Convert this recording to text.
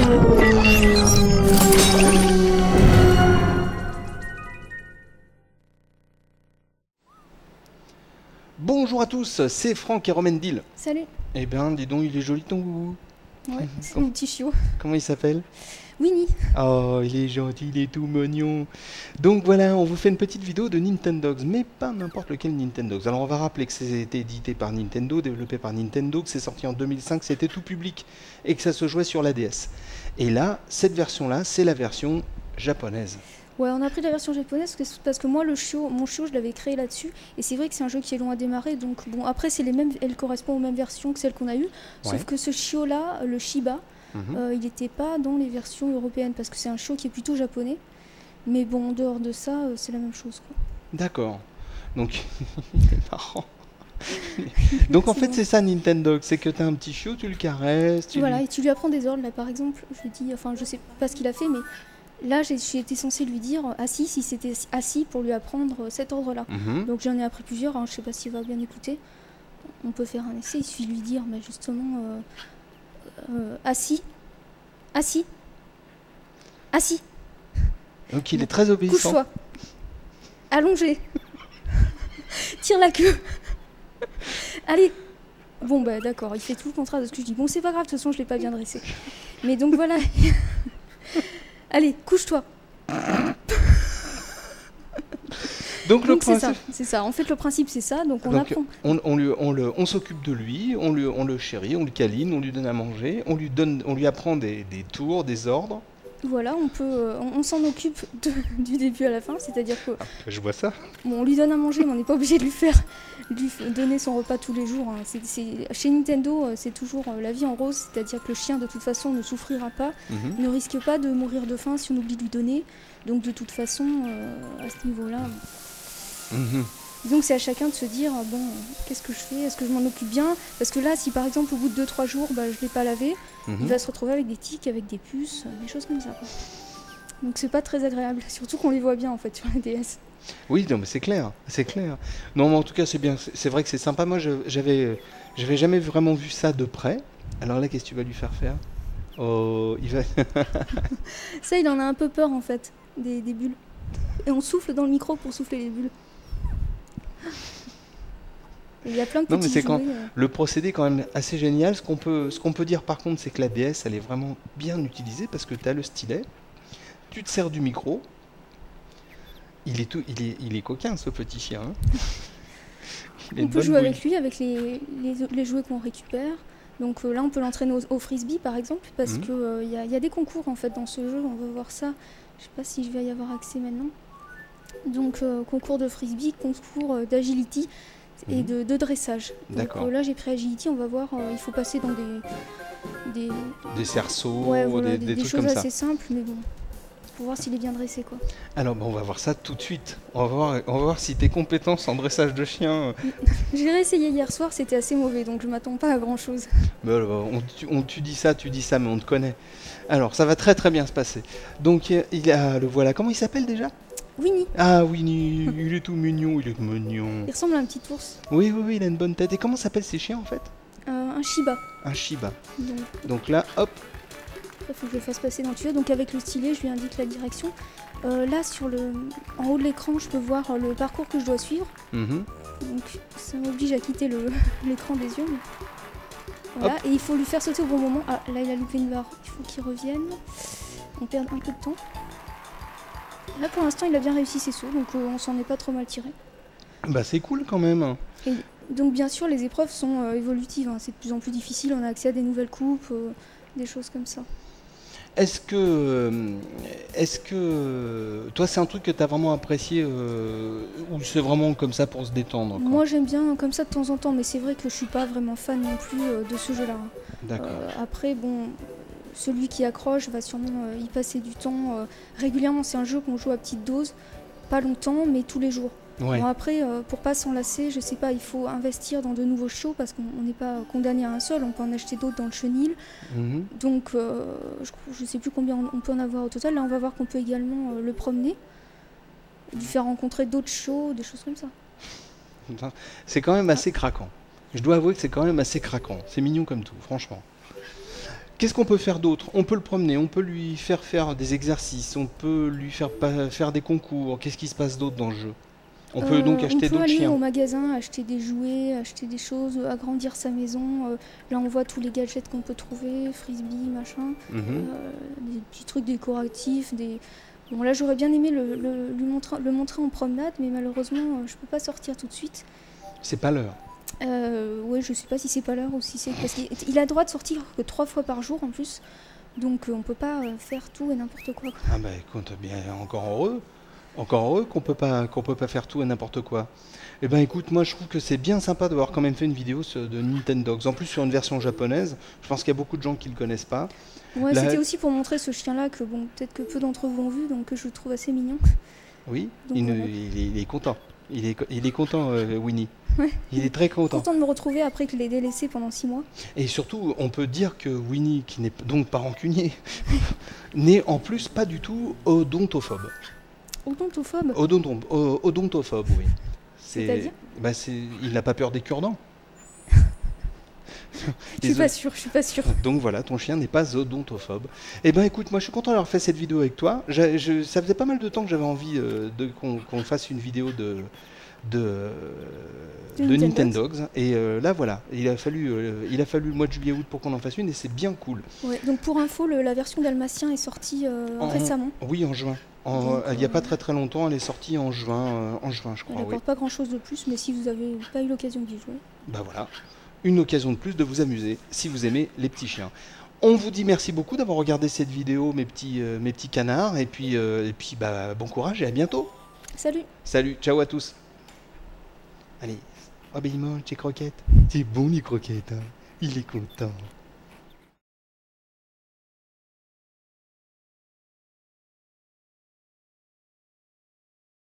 Bonjour à tous, c'est Franck et Romendil. Salut. Eh ben, dis donc, il est joli ton goût. Ouais, c'est mon petit chiot. Comment il s'appelle? Winnie. Oh, il est gentil, il est tout mignon. Donc voilà, on vous fait une petite vidéo de Nintendogs, mais pas n'importe lequel Nintendogs. Alors on va rappeler que c'était édité par Nintendo, développé par Nintendo, que c'est sorti en 2005, c'était tout public et que ça se jouait sur la DS. Et là, cette version-là, c'est la version japonaise. Ouais, on a pris la version japonaise parce que moi, mon chiot, je l'avais créé là-dessus. Et c'est vrai que c'est un jeu qui est long à démarrer. Donc bon, après, c'est les mêmes, elle correspond aux mêmes versions que celles qu'on a eues. Sauf que ce chiot-là, le Shiba, il n'était pas dans les versions européennes parce que c'est un chiot qui est plutôt japonais. Mais bon, en dehors de ça, c'est la même chose, quoi. D'accord. Donc, il est marrant. Donc en fait c'est ça Nintendo, c'est que tu as un petit chiot, tu le caresses, voilà, et tu lui apprends des ordres là par exemple, je lui dis, enfin je sais pas ce qu'il a fait mais là j'ai été censée lui dire assis si c'était assis pour lui apprendre cet ordre là. Donc j'en ai appris plusieurs, hein, je sais pas s'il va bien écouter, on peut faire un essai, il suffit de lui dire mais justement assis, assis, assis. Donc il est très obéissant. Couche-toi, allongé, tire la queue. Allez. Bon bah d'accord, il fait tout le contraire de ce que je dis. Bon c'est pas grave, de toute façon je l'ai pas bien dressé. Mais donc voilà. Allez, couche-toi. Donc c'est ça. En fait le principe c'est ça, donc on apprend. On s'occupe de lui, on le chérit, on le câline, on lui donne à manger, on lui apprend des tours, des ordres. Voilà, on s'en occupe du début à la fin, c'est-à-dire que... Je vois ça. Bon, on lui donne à manger, mais on n'est pas obligé de lui donner son repas tous les jours. Hein. Chez Nintendo, c'est toujours la vie en rose, c'est-à-dire que le chien, de toute façon, ne souffrira pas, ne risque pas de mourir de faim si on oublie de lui donner. Donc, de toute façon, à ce niveau-là... Donc c'est à chacun de se dire, bon, qu'est-ce que je fais? Est-ce que je m'en occupe bien? Parce que là, si par exemple au bout de 2-3 jours, je ne l'ai pas lavé, il va se retrouver avec des tiques, avec des puces, des choses comme ça, quoi. Donc c'est pas très agréable, surtout qu'on les voit bien en fait sur la DS. Oui, non mais c'est clair, c'est clair. Non mais en tout cas c'est bien, c'est vrai que c'est sympa. Moi j'avais jamais vraiment vu ça de près. Alors là, qu'est-ce que tu vas lui faire faire? Oh, il va... Ça, il en a un peu peur en fait, des bulles. Et on souffle dans le micro pour souffler les bulles. Il y a plein de petits jouets. Le procédé est quand même assez génial. Ce qu'on peut dire par contre, c'est que la DS, elle est vraiment bien utilisée parce que tu as le stylet, tu te sers du micro. Il est coquin ce petit chien. Hein. On peut jouer avec lui, avec les jouets qu'on récupère. Donc là, on peut l'entraîner au frisbee par exemple, parce qu'il y a des concours en fait dans ce jeu. On va voir ça. Je sais pas si je vais y avoir accès maintenant. Donc concours de frisbee, concours d'agility et de dressage. Donc là j'ai pris agility, on va voir, il faut passer dans des cerceaux, ouais, voilà, des trucs choses comme ça. assez simples, mais bon, pour voir s'il est bien dressé quoi. Alors on va voir ça tout de suite. On va voir si tes compétences en dressage de chien... J'ai réessayé hier soir, c'était assez mauvais, donc je m'attends pas à grand chose. Tu dis ça, mais on te connaît. Alors ça va très très bien se passer. Donc le voilà, comment il s'appelle déjà? Winnie. Ah Winnie, il est tout mignon, il est mignon. Il ressemble à un petit ours. Oui, il a une bonne tête. Et comment s'appellent ces chiens en fait? Un Shiba. Un Shiba. Donc là, hop. Il faut que je le fasse passer dans le tuyau. Donc avec le stylet, je lui indique la direction. Là, en haut de l'écran, je peux voir le parcours que je dois suivre. Donc ça m'oblige à quitter l'écran des yeux. Voilà, et il faut lui faire sauter au bon moment. Ah, là, il a loupé une barre. Il faut qu'il revienne. On perd un peu de temps. Là, pour l'instant, il a bien réussi ses sauts, donc on s'en est pas trop mal tiré. Bah, c'est cool quand même. Et donc, bien sûr, les épreuves sont évolutives. Hein. C'est de plus en plus difficile. On a accès à des nouvelles coupes, des choses comme ça. Est-ce que toi, c'est un truc que tu as vraiment apprécié ou c'est vraiment comme ça pour se détendre, quoi? Moi, j'aime bien comme ça de temps en temps, mais c'est vrai que je suis pas vraiment fan non plus de ce jeu-là. D'accord. Après, bon, celui qui accroche va sûrement y passer du temps régulièrement. C'est un jeu qu'on joue à petite dose, pas longtemps, mais tous les jours. Ouais. Bon, après, pour pas s'en lasser, je sais pas, il faut investir dans de nouveaux shows parce qu'on n'est pas condamné à un seul, on peut en acheter d'autres dans le chenil. Donc, je sais plus combien on peut en avoir au total. Là, on va voir qu'on peut également le promener, lui faire rencontrer d'autres shows, des choses comme ça. C'est quand même assez craquant. Je dois avouer que c'est quand même assez craquant. C'est mignon comme tout, franchement. Qu'est-ce qu'on peut faire d'autre? On peut le promener, on peut lui faire des exercices, on peut lui faire des concours. Qu'est-ce qui se passe d'autre dans le jeu? On peut donc acheter d'autres chiens. On peut aller au magasin, acheter des jouets, acheter des choses, agrandir sa maison. Là, on voit tous les gadgets qu'on peut trouver, frisbee, machin, des petits trucs décoratifs. Bon, là, j'aurais bien aimé le montrer en promenade, mais malheureusement, je peux pas sortir tout de suite. C'est pas l'heure. Ouais, je sais pas si c'est pas l'heure ou si c'est... Parce qu'il a le droit de sortir que 3 fois par jour en plus. Donc, on peut pas faire tout et n'importe quoi. Ah bah écoute, bien, encore heureux. Encore heureux qu'on peut pas faire tout et n'importe quoi. Eh ben écoute, moi je trouve que c'est bien sympa d'avoir quand même fait une vidéo de Nintendogs. En plus sur une version japonaise, je pense qu'il y a beaucoup de gens qui le connaissent pas. Ouais, c'était aussi pour montrer ce chien-là que bon, peut-être que peu d'entre vous ont vu, donc je le trouve assez mignon. Oui, donc, il est content. Il est content, Winnie. Ouais. Il est très content. Content de me retrouver après que je l'ai délaissé pendant 6 mois. Et surtout, on peut dire que Winnie, qui n'est donc pas rancunier, n'est en plus pas du tout odontophobe. Odontophobe? Odontophobe, oui. C'est-à-dire il n'a pas peur des cure-dents. Je suis pas sûre. Donc voilà, ton chien n'est pas odontophobe. Eh ben écoute, moi je suis content d'avoir fait cette vidéo avec toi. Ça faisait pas mal de temps que j'avais envie qu'on fasse une vidéo de Nintendogs. Et là voilà, il a fallu le mois de juillet-août pour qu'on en fasse une et c'est bien cool. Ouais, donc pour info, la version dalmatien est sortie récemment. Oui, en juin. Il n'y a pas très longtemps, elle est sortie en juin, je crois. Elle n'apporte pas grand chose de plus, mais si vous n'avez pas eu l'occasion d'y jouer. Bah voilà, une occasion de plus de vous amuser si vous aimez les petits chiens. On vous dit merci beaucoup d'avoir regardé cette vidéo, mes petits canards, et puis bah, bon courage et à bientôt. Salut. Salut, ciao à tous. Allez, oh ben il mange tes croquettes. C'est bon les croquettes, hein. Il est content.